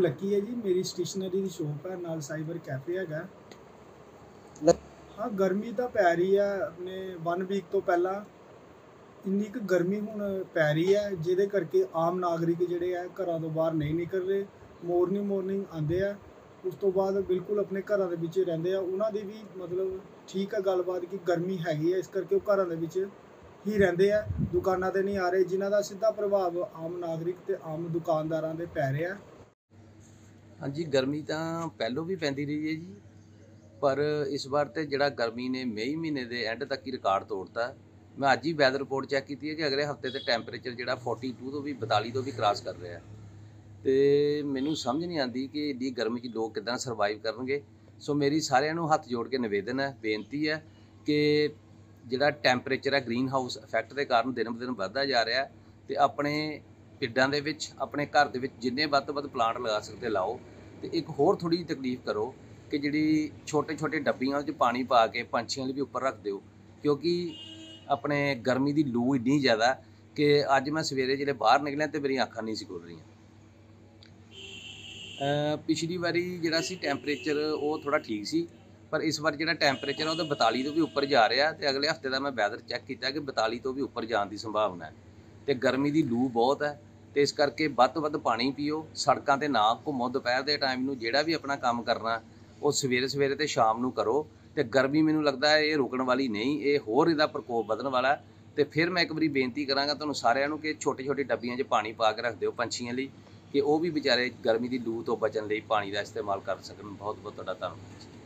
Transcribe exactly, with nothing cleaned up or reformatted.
Lucky है जी, मेरी stationery की शॉप है, नाल साइबर कैफे हैगा। हाँ, गर्मी तो पै रही है अपने वन वीक तो पहला ਇੰਨੀ ਕੁ ਗਰਮੀ ਹੁਣ ਪੈ ਰਹੀ ਹੈ ਜਿਹਦੇ ਕਰਕੇ ਆਮ ਨਾਗਰਿਕ ਜਿਹੜੇ ਆ ਘਰਾਂ ਤੋਂ ਬਾਹਰ ਨਹੀਂ ਨਿਕਲ ਰਹੇ। ਮੋਰਨਿੰਗ ਮੋਰਨਿੰਗ ਆਉਂਦੇ ਆ, ਉਸ ਤੋਂ ਬਾਅਦ ਬਿਲਕੁਲ ਆਪਣੇ ਘਰਾਂ ਦੇ ਵਿੱਚ ਰਹਿੰਦੇ ਆ। ਉਹਨਾਂ ਦੀ ਵੀ ਮਤਲਬ ਠੀਕ ਆ ਗੱਲਬਾਤ ਕਿ ਗਰਮੀ ਹੈਗੀ ਹੈ, ਇਸ ਕਰਕੇ ਉਹ ਘਰਾਂ ਦੇ ਵਿੱਚ ਹੀ ਰਹਿੰਦੇ ਆ, ਦੁਕਾਨਾਂ 'ਤੇ ਨਹੀਂ ਆ ਰਹੇ, ਜਿਨ੍ਹਾਂ ਦਾ ਸਿੱਧਾ ਪ੍ਰਭਾਵ ਆਮ ਨਾਗਰਿਕ ਅਤੇ ਆਮ ਦੁਕਾਨਦਾਰਾਂ 'ਤੇ ਪੈ ਰਿਹਾ। ਹਾਂਜੀ, ਗਰਮੀ ਤਾਂ ਪਹਿਲੋਂ ਵੀ ਪੈਂਦੀ ਰਹੀ ਹੈ ਜੀ, ਪਰ ਇਸ ਵਾਰ ਤੇ ਜਿਹੜਾ ਗਰਮੀ ਨੇ ਮਈ ਮਹੀਨੇ ਦੇ ਐਂਡ ਤੱਕ ਹੀ ਰਿਕਾਰਡ ਤੋੜਤਾ। ਮੈਂ ਅੱਜ ਹੀ ਵੈਦਰ ਰਿਪੋਰਟ ਚੈੱਕ ਕੀਤੀ ਹੈ ਕਿ ਅਗਲੇ ਹਫਤੇ ਤੇ ਟੈਂਪਰੇਚਰ ਜਿਹੜਾ ਬयालीस ਤੋਂ ਵੀ ਬयालीस ਤੋਂ ਵੀ ਕ੍ਰਾਸ ਕਰ ਰਿਹਾ ਤੇ ਮੈਨੂੰ ਸਮਝ ਨਹੀਂ ਆਉਂਦੀ ਕਿ ਇੰਨੀ ਗਰਮੀ 'ਚ ਲੋਕ ਕਿੱਦਾਂ ਸਰਵਾਈਵ ਕਰਨਗੇ। ਸੋ ਮੇਰੀ ਸਾਰਿਆਂ ਨੂੰ ਹੱਥ ਜੋੜ ਕੇ ਨਿਵੇਦਨ ਹੈ, ਬੇਨਤੀ ਹੈ ਕਿ ਜਿਹੜਾ ਟੈਂਪਰੇਚਰ ਹੈ ਗ੍ਰੀਨ ਹਾਊਸ ਇਫੈਕਟ ਦੇ ਕਾਰਨ ਦਿਨ ਬ ਦਿਨ ਵੱਧਦਾ ਜਾ ਰਿਹਾ ਤੇ ਆਪਣੇ ਪਿੰਡਾਂ ਦੇ ਵਿੱਚ ਆਪਣੇ ਘਰ ਦੇ ਵਿੱਚ ਜਿੰਨੇ ਵੱਧ ਤੋਂ ਵੱਧ ਪਲਾਂਟ ਲਗਾ ਸਕਦੇ ਲਾਓ। ਤੇ ਇੱਕ ਹੋਰ ਥੋੜ੍ਹੀ ਜਿਹੀ ਤਕਲੀਫ ਕਰੋ ਕਿ ਜਿਹੜੀ ਛੋਟੇ ਛੋਟੇ ਡੱਬੀਆਂ 'ਚ ਪਾਣੀ ਪਾ ਕੇ ਪੰਛੀਆਂ ਲਈ ਵੀ ਉੱਪਰ ਰੱਖ ਦਿਓ, ਕਿਉਂਕਿ ਆਪਣੇ ਗਰਮੀ ਦੀ ਲੂ ਇੰਨੀ ਜ਼ਿਆਦਾ ਕਿ ਅੱਜ ਮੈਂ ਸਵੇਰੇ ਜਿਹੜੇ ਬਾਹਰ ਨਿਕਲਿਆ ਤੇ ਮੇਰੀਆਂ ਅੱਖਾਂ ਨਹੀਂ ਸੀ ਖੁੱਲ੍ਹ ਰਹੀਆਂ। ਪਿਛਲੀ ਵਾਰੀ ਜਿਹੜਾ ਸੀ ਟੈਂਪਰੇਚਰ ਉਹ ਥੋੜ੍ਹਾ ਠੀਕ ਸੀ, ਪਰ ਇਸ ਵਾਰ ਜਿਹੜਾ ਟੈਂਪਰੇਚਰ ਉਹ ਤਾਂ ਬयालीस ਤੋਂ ਵੀ ਉੱਪਰ ਜਾ ਰਿਹਾ ਤੇ ਅਗਲੇ ਹਫਤੇ ਦਾ ਮੈਂ ਵੈਦਰ ਚੈੱਕ ਕੀਤਾ ਕਿ ਬयालीस ਤੋਂ ਵੀ ਉੱਪਰ ਜਾਣ ਦੀ ਸੰਭਾਵਨਾ ਹੈ। ਤੇ ਗਰਮੀ ਦੀ ਲੂ ਬਹੁਤ ਹੈ ਤੇ ਇਸ ਕਰਕੇ ਵੱਧ ਤੋਂ ਵੱਧ ਪਾਣੀ ਪੀਓ, ਸੜਕਾਂ 'ਤੇ ਨਾ ਘੁੰਮੋ। ਦੁਪਹਿਰ ਦੇ ਟਾਈਮ ਨੂੰ ਜਿਹੜਾ ਵੀ ਆਪਣਾ ਕੰਮ ਕਰਨਾ ਉਹ ਸਵੇਰੇ ਸਵੇਰੇ ਤੇ ਸ਼ਾਮ ਨੂੰ ਕਰੋ। ਤੇ ਗਰਮੀ ਮੈਨੂੰ ਲੱਗਦਾ ਹੈ ਇਹ ਰੁਕਣ ਵਾਲੀ ਨਹੀਂ, ਇਹ ਹੋਰ ਇਹਦਾ ਪ੍ਰਕੋਪ ਵਧਣ ਵਾਲਾ। ਤੇ ਫਿਰ ਮੈਂ ਇੱਕ ਵਾਰੀ ਬੇਨਤੀ ਕਰਾਂਗਾ ਤੁਹਾਨੂੰ ਸਾਰਿਆਂ ਨੂੰ ਕਿ ਛੋਟੇ ਛੋਟੇ ਡੱਬੀਆਂ 'ਚ ਪਾਣੀ ਪਾ ਕੇ ਰੱਖ ਦਿਓ ਪੰਛੀਆਂ ਲਈ, ਕਿ ਉਹ ਵੀ ਵਿਚਾਰੇ ਗਰਮੀ ਦੀ ਲੂ ਤੋਂ ਬਚਣ ਲਈ ਪਾਣੀ ਦਾ ਇਸਤੇਮਾਲ ਕਰ ਸਕਣ। ਬਹੁਤ ਬਹੁਤ ਤੁਹਾਡਾ ਧੰਨਵਾਦ।